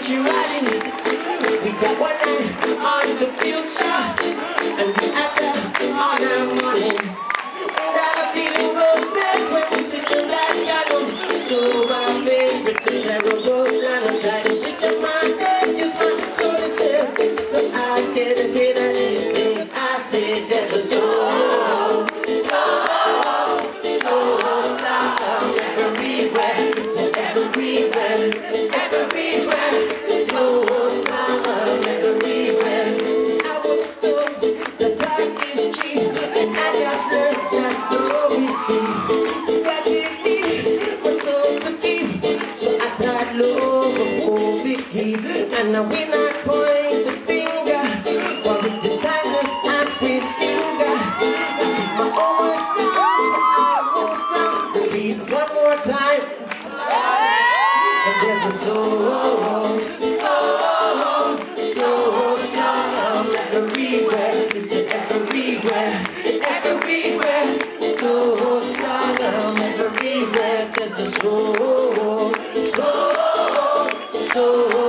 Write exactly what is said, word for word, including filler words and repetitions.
spirituality. We got one eye on the future, and the other on our money. And our feeling goes dead when we switch on that channel. So my favorite thing I will go down and try to switch on my head. Use my soul instead, so I get a get at these things. I say there's a soul, soul, soul star everywhere. It's everywhere, everywhere. Soul star everywhere. See, I was told that time is cheap, and I got learned that love is deep. So God gave me my soul to keep, so I thought love will be keep. And now we not point the finger, for with this kindness and with linger. I keep my own words down, so I won't drown. Repeat one more time. Cause there's a soul, soul, soul star everywhere. It's everywhere, everywhere. Soul star everywhere. There's a soul, soul, soul.